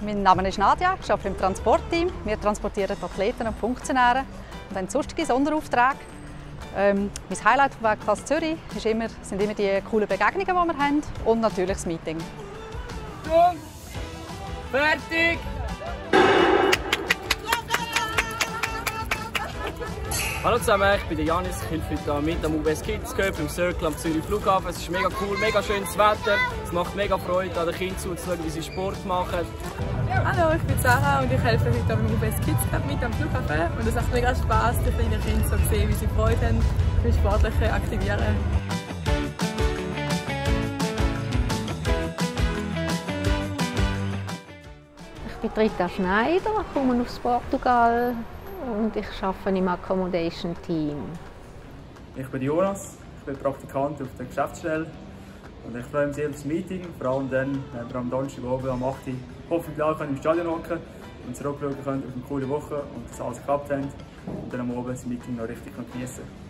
Mein Name ist Nadja, ich arbeite im Transportteam. Wir transportieren Athleten und Funktionäre und haben sonstige Sonderaufträge. Mein Highlight von Wegpass Zürich sind immer die coolen Begegnungen, die wir haben und natürlich das Meeting. Und fertig! Hallo zusammen, ich bin der Janis, ich helfe heute mit am UBS Kids Cup im Circle am Zürich Flughafen. Es ist mega cool, mega schönes Wetter. Es macht mega Freude, an den Kindern zuzuschauen, wie sie Sport machen. Hallo, ich bin Sarah und ich helfe heute am UBS Kids Cup mit am Flughafen. Und es macht mega Spass, die kleinen Kinder zu sehen, wie sie Freude haben, wie sportliche aktivieren. Ich bin Rita Schneider, komme aus Portugal und ich arbeite im Accommodation Team. Ich bin Jonas, ich bin Praktikant auf der Geschäftsstelle und ich freue mich sehr auf das Meeting, vor allem dann, wenn wir am Donnerstag oben am 8. Uhr hoffentlich alle im Stadion hocken und zurückschauen können auf eine coole Woche und dass alles geklappt hat und dann am Abend das Meeting noch richtig genießen.